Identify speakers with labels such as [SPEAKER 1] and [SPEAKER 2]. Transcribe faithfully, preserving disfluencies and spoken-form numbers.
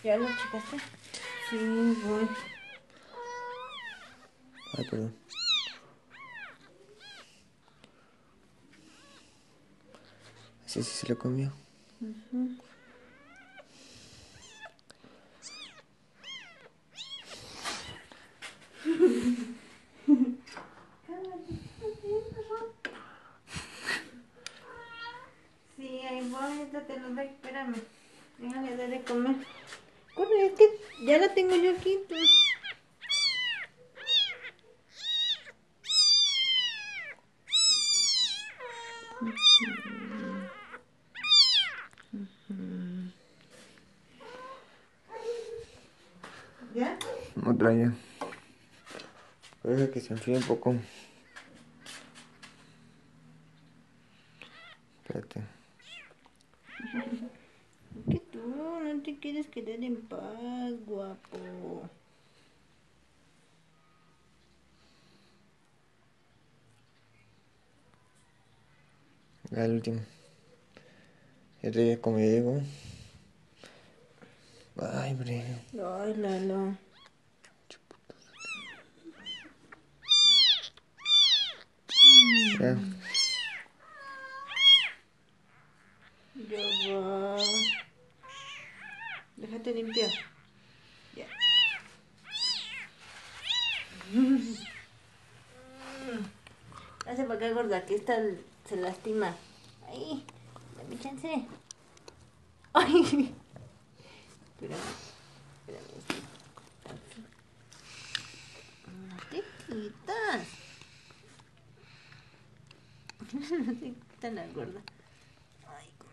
[SPEAKER 1] ¿Ya lo checaste?
[SPEAKER 2] Sí, voy.
[SPEAKER 3] Ay, perdón. Sí, sí se lo comió.
[SPEAKER 2] Uh-huh. Sí, ahí voy, ahorita te lo doy, espérame. Déjale dar de comer. Corre, es que ya la tengo yo aquí. Tú. ¿Ya?
[SPEAKER 3] Otra ya. Deja que se enfríe un poco. Espérate.
[SPEAKER 2] Que tú no te quieres quedar en paz, guapo.
[SPEAKER 3] Ya el último. Ya te como ya llegó. Ay, bre.
[SPEAKER 2] Ay, Lalo.
[SPEAKER 3] Ya.
[SPEAKER 2] Ya va. Déjate limpio. Ya. Hace para acá, gorda, que esta se lastima. Ay, dame chance. Ay. Espérame, espérame. No te quitas. No te quitas la gorda. Ay,